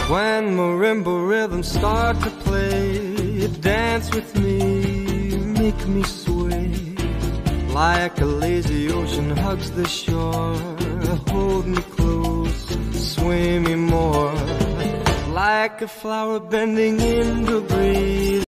When marimba rhythms start to play, dance with me, make me sway. Like a lazy ocean hugs the shore, hold me close, sway me more. Like a flower bending in the breeze,